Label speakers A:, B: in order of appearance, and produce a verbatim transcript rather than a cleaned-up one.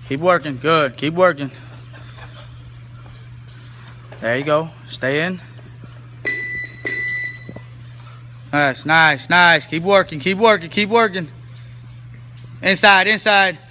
A: Keep working. Good. Keep working. There you go. Stay in. Nice, nice, nice. Keep working. Keep working. Keep working. Inside, inside.